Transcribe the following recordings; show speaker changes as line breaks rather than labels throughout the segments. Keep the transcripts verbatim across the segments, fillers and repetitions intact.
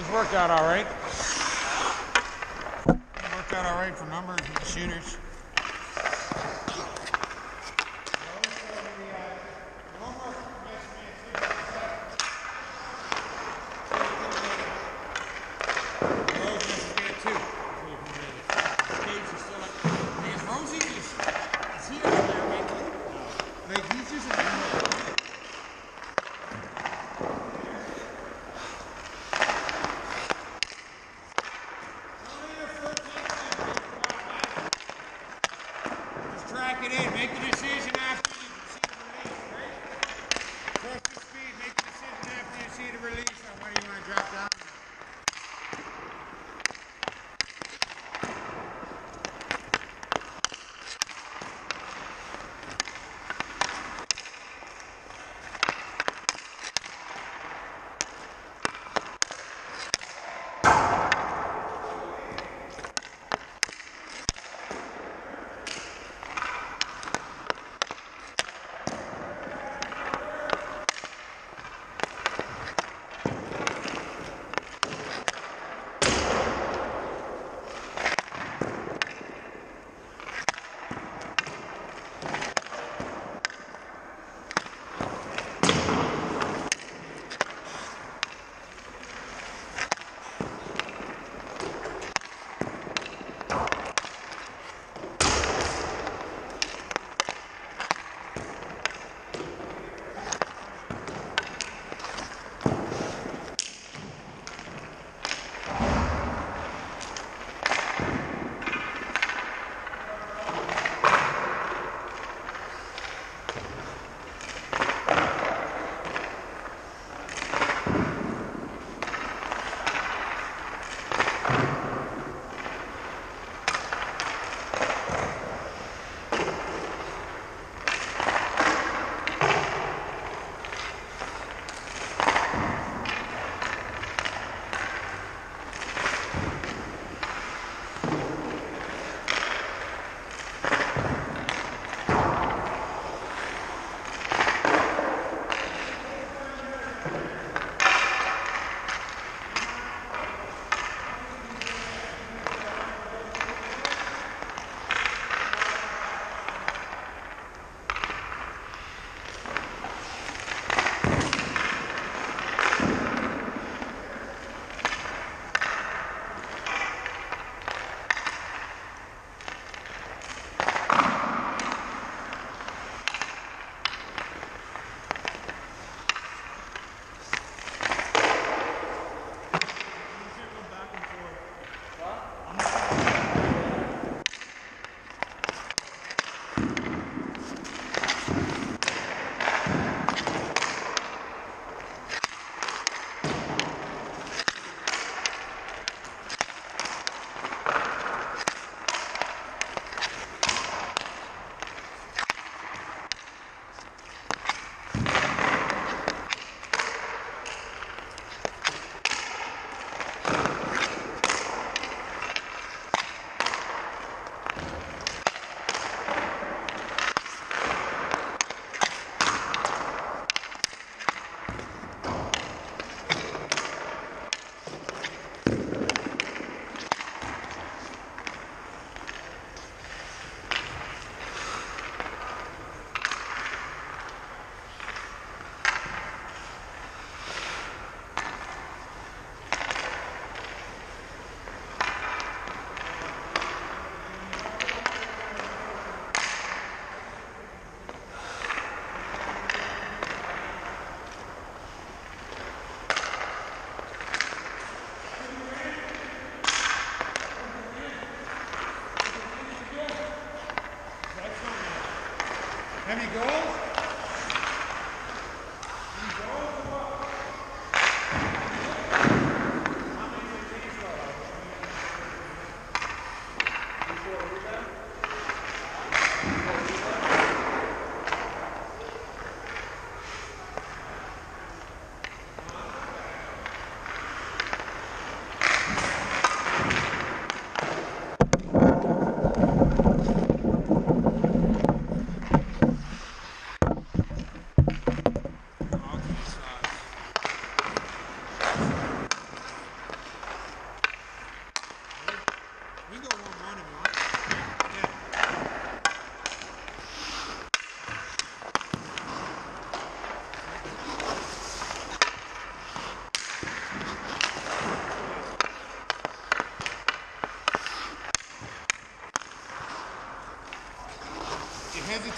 This worked out all right. It worked out all right for numbers with the shooters. Try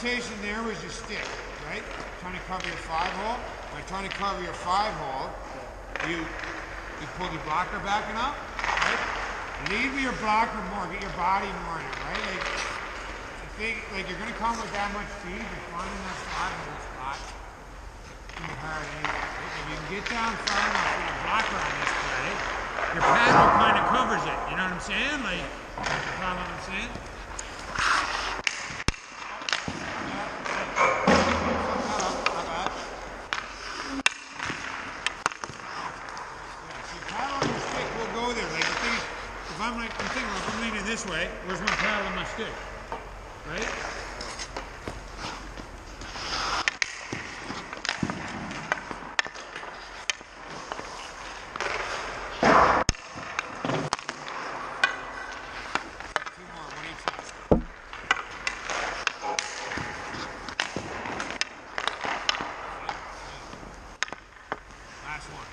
orientation there was your stick, right? Trying to cover your five hole. By trying to cover your five hole, you you pull your blocker back enough, right? Leave your blocker more, get your body more in it, right? Like, I think like you're gonna come with that much speed, you're finding that five hole spot in the hard angle. Right? If you can get down far enough with your blocker on this play, your paddle kind of covers it. You know what I'm saying? Like, you follow what I'm saying? If I'm like, I'm thinking, if I'm leaning this way, where's my paddle and my stick? Right? Two more, one each side. Last one.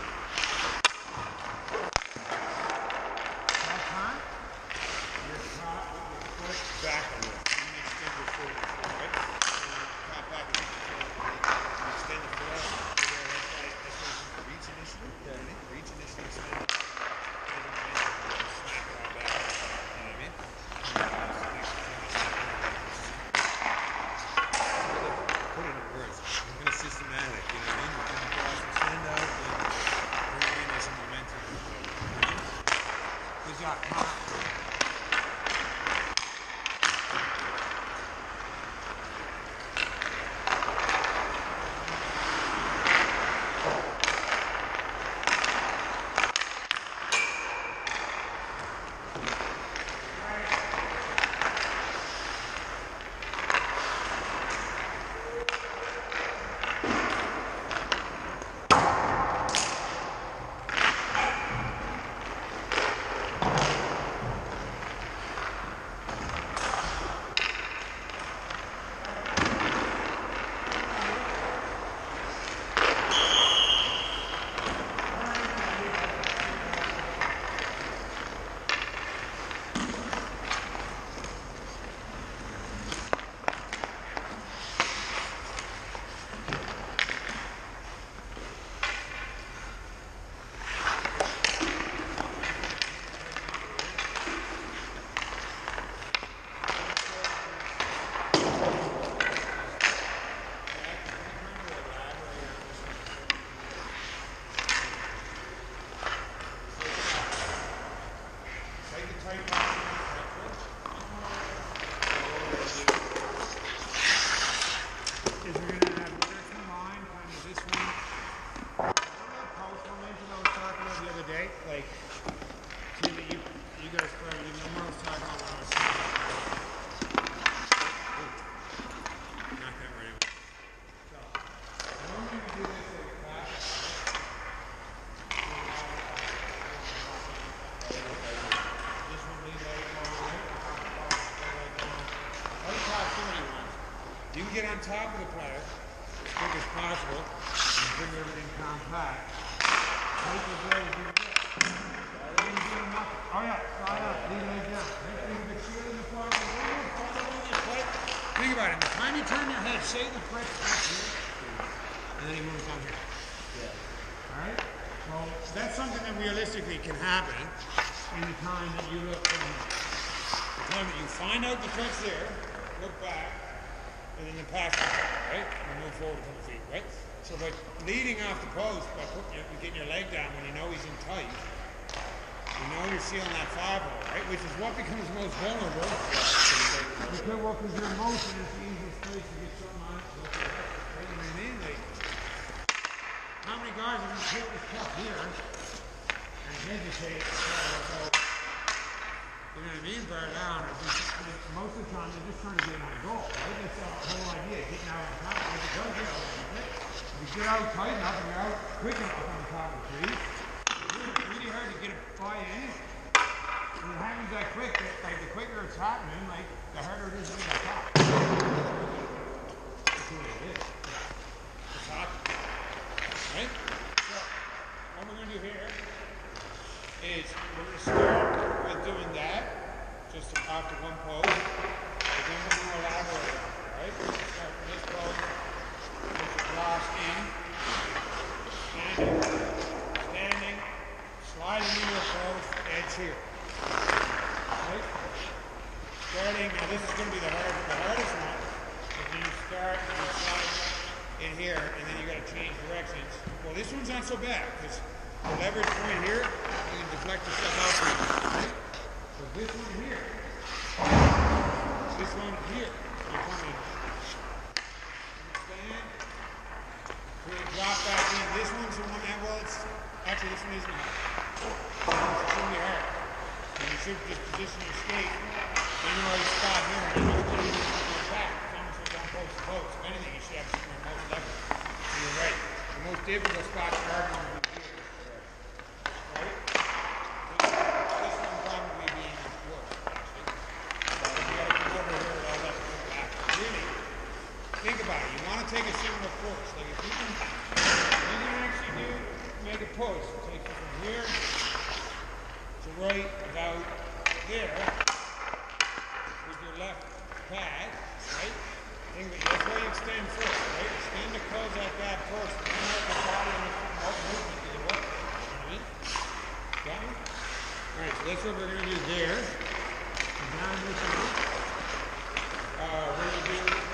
Back a little. You can extend your foot, right? Pop back and extend the foot out. That's why that's why you reach initially. Yeah. Reach initially, extend it. And then smack it all back. You know what I mean? Put it in words. I'm going to systematic, you know what I mean? We're going to cross and stand out and bring it in as a momentum. Good job. Come on. Like, see that you, you guys play, you know what I was talking about when I was saying not that right away. So, I want you to do this like that. This one lead like all the way. Other top somebody wants. You can get on top of the player as quick as possible and bring everything compact. Take the blade and do it. Oh yeah, slide up, lead leg down. Make sure you get shield in the front. Think about it. The time you turn your head, say the foot right here, and then he moves on here. Yeah. All right. So that's something that realistically can happen in the time that you look. From the time that you find out the foot's there, look back, and then the pass, right, and move forward a couple feet, right. So by leading off the post, by putting your, getting your leg down when you know he's in tight. You know you're sealing that five hole, right? Which is what becomes most vulnerable. Because what because your motion is the easiest place to get something on it. Right? You know what I mean? Like, how many guys are going to hit this cup here and hesitate? So, you know what I mean? Bear down. Just, like, most of the time they're just trying to get on the goal, right? That's the whole idea, getting out on top. If it does get out, if you get out tight enough and you're out quick enough on the top of the tree, it's really hard to get it by you anyway. When it happens that quick, that, like the quicker it's happening, like the harder it is to get on top. That's what it is. It's hockey. Right? So, what we're going to do here is we're going to start with doing that, just off the one pose, but then we're going to elaborate on it, right? this is going to be the, hard, the hardest one. If you start and you slide in here, and then you got to change directions. Well, this one's not so bad because the leverage point here, you can deflect yourself out from it. Right? So this one here, this one here, you come in. Understand? So you drop back in. This one's the one that, well, it's actually this one isn't hard. It shouldn't be hard. And you should just position your skate in the right spot here, and you're going to go back. It's almost like on post to post. If anything, you should have some more most leverage. So you're right. The most difficult spots are going to be here. Right? This one probably being worse, actually. But you got to come over here with all that to come back. Really, think about it. You want to take a similar course. Like if you can, if you can actually do, make a post, it takes you from here to right about there with your left pad, right? Think of it, that's why you extend first, right? Extend the curls like that first, and then let the body and the movement do the work. You know what I mean? Got me? Alright, so that's what we're going to do there. And now this one, uh, we're going to do